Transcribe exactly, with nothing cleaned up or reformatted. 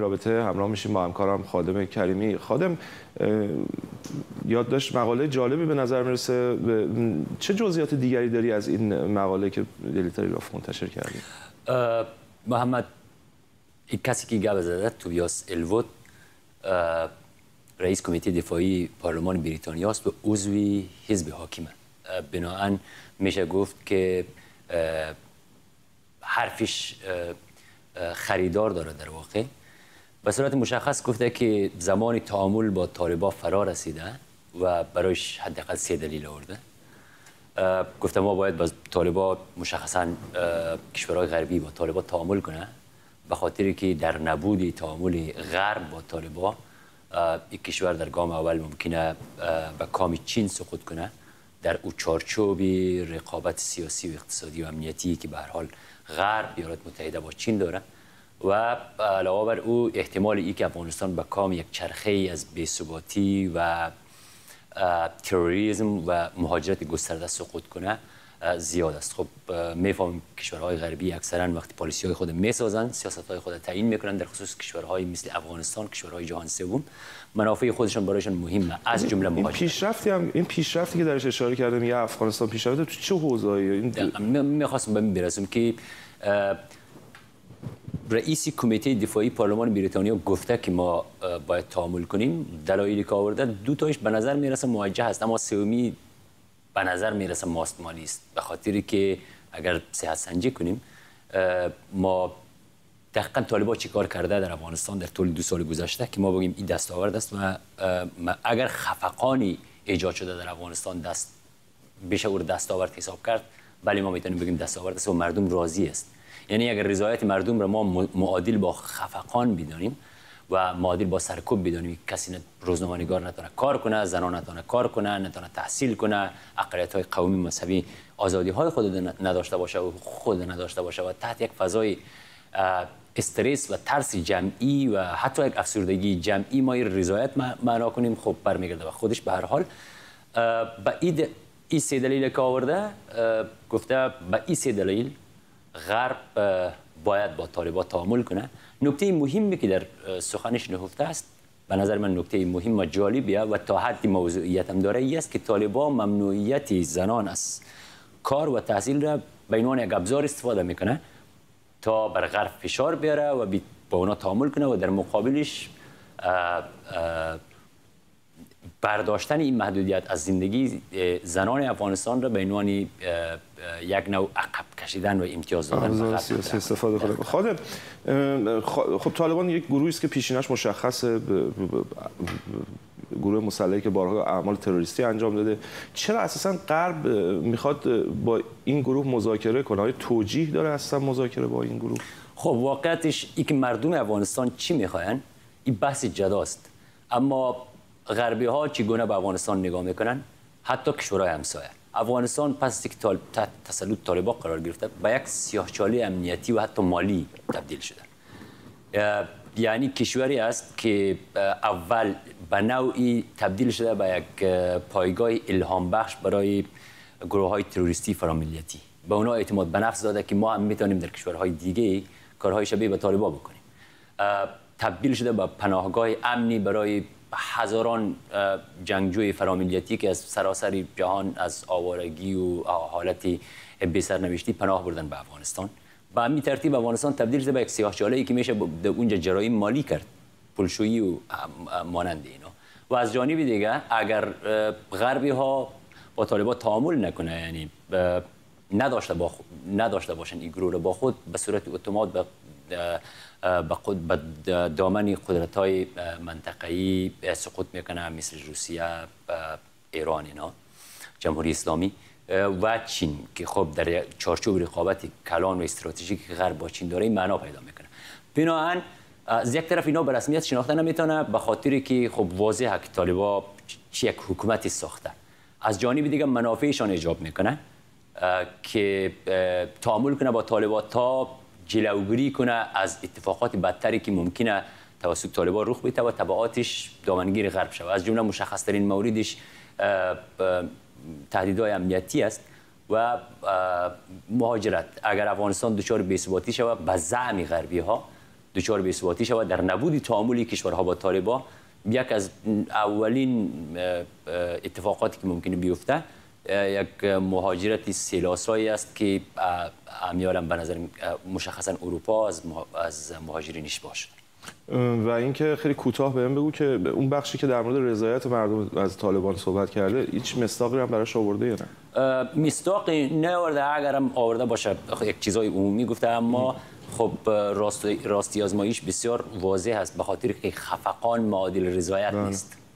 رابطه همراه میشیم با همکارم خادم کریمی. خادم، یادداشت مقاله جالبی به نظر میرسه. چه جزئیات دیگری داری از این مقاله که دیلی تلگراف منتشر کردی؟ محمد، این کسی که گپ زده توبیاس الوود رئیس کمیته دفاعی پارلمان بریتانیا است و عضوی حزب حاکمه. بنابراین میشه گفت که حرفش خریدار داره. در واقع به صورت مشخص گفته که زمان تعامل با طالبان فرا رسیده و برایش حداقل سه دلیل آورده. گفته ما باید با طالبان، مشخصا کشورهای غربی با طالبان تعامل کنه، به خاطری که در نبود تعامل غرب با طالبان یک کشور در گام اول ممکنه به کام چین سقوط کنه در او چارچوب رقابت سیاسی و اقتصادی و امنیتی که به هر حال غرب ایالات متحده با چین داره و علاوه بر او احتمال ای که افغانستان به کام یک چرخه ای از بی‌ثباتی و تروریسم و مهاجرت گسترده سقوط کنه زیاد است. خب میفهمیم کشورهای غربی اکثرا وقتی پالیسی های خود میسازن، سیاست های خود تعیین میکنن، در خصوص کشورهای مثل افغانستان، کشورهای جهان سوم، منافع خودشون برایشون مهمه، از جمله مهاجرت. پیشرفتی هم این پیشرفتی که درش اشاره کردم یا افغانستان پیشرفت تو چه حوزه‌ای؟ این میخواستم به این برسم که رئیس کمیته دفاعی پارلمان بریتانیا گفته که ما باید تعامل کنیم. دلایلی که آورده دو تایش به نظر میرسه موجه است، اما سومی به نظر میرسه ماستمالی است، به خاطری که اگر صحت سنجی کنیم ما دقیقاً طالبان چیکار کرده در افغانستان در طول دو سال گذشته که ما بگیم این دستاورد است و اگر خفقانی ایجاد شده در افغانستان دست بشه اور دستاورد حساب کرد، بله ما میتونیم بگیم دستاورد است و مردم راضی است. یعنی اگر رضایت مردم را ما معادل با خفقان بدانیم و معادل با سرکوب بدانیم، کسی روزنامه‌نگار نتونه کار کنه، زنان نتونه کار کنه، نتونه تحصیل کنه، اقلیت‌های قومی مذهبی آزادی‌های خود نداشته باشه و خود نداشته باشه و تحت یک فضای استرس و ترس جمعی و حتی یک افسردگی جمعی ما رضایت معنا کنیم، خب برمیگرده به خودش. به هر حال به این این سه دلیل که آورده گفته به این سه دلیل غرب باید با طالبان تعامل کنه. نکته مهمی که در سخنش نهفته است، به نظر من نکته مهم و جالبیه و تا حدی موضوعیت هم داره، ای است که طالبان ممنوعیت زنان از کار و تحصیل را به عنوان یک ابزار استفاده میکنه تا بر غرب فشار بیاره و با اونا تعامل کنه و در مقابلش برداشتن این محدودیت از زندگی زنان افغانستان را به عنوان یک نوع عقب کشیدن و امتیاز دادن سیاسی استفاده کنه. خادم، خب طالبان یک گروهی است که پیشینش مشخصه، گروه مسلحی که بارها اعمال تروریستی انجام داده. چرا اساسا غرب میخواد با این گروه مذاکره کنه؟ آیا توجیه داره اصلا مذاکره با این گروه؟ خب واقعیتش این که مردم افغانستان چی میخواین این بحث جداست، اما غربی ها چگونه به افغانستان نگاه میکنن، حتی کشورهای همسایه. افغانستان پس از اینکه تحت تسلط طالبان قرار گرفته به یک سیاهچاله امنیتی و حتی مالی تبدیل شده. یعنی کشوری است که اول به نوعی تبدیل شده به یک پایگاه الهام بخش برای گروه های تروریستی فراملیتی. به اونا اعتماد به نفس داده که ما هم میتونیم در کشورهای دیگه کارهای شبیه به طالبان بکنیم. تبدیل شده به پناهگاه امنی برای هزاران جنگجوی فراملیتی که از سراسر جهان از آوارگی و حالت بی سرنوشتی پناه بردن به افغانستان. به همین ترتیب افغانستان تبدیل شده به یک سیاهچاله‌ای که میشه اونجا جرایم مالی کرد، پولشویی و مانند اینا. و از جانب دیگه اگر غربی ها با طالبان تعامل نکنه، یعنی نداشته با نداشته باشن این گروه رو با خود، به صورت اتومات به به خود به دامن قدرت‌های منطقه‌ای سقوط میکنه، مثل روسیه، ایران، اینا، جمهوری اسلامی و چین که خب در چارچوب رقابت کلان و استراتژیکی که غرب با چین داره این معنا پیدا میکنه. بنابراین از یک طرف اینا به رسمیت شناخته نمیتونه به خاطری که خب واضحه که طالبان چی یک حکومتی ساخته. از جانب دیگه منافعشان ایجاب میکنه که تعامل کنه با طالبان تا جلوگیری کنه از اتفاقات بدتری که ممکنه توسط طالبان رخ بده و تبعاتش دامنگیر غرب شود. از جمله مشخص ترین موردش تهدیدهای امنیتی است و مهاجرت. اگر افغانستان دچار بی‌ثباتی شود به زعم غربی ها دچار بی‌ثباتی شود در نبود تعامل کشورها با طالبان. یک از اولین اتفاقاتی که ممکنه بیفته یک مهاجرت سیلاسایی است که امیالا به نظر مشخصا اروپا از از مهاجرینش باشه. و اینکه خیلی کوتاه بهم بگو که اون بخشی که در مورد رضایت مردم از طالبان صحبت کرده هیچ مصداقی هم براش آورده یا نه؟ مصداقی نیاورده، اگرم آورده باشه یک چیزای عمومی گفته، اما خب راستی, راستی آزمایش بسیار واضح است به خاطر که خفقان معادل رضایت نیست.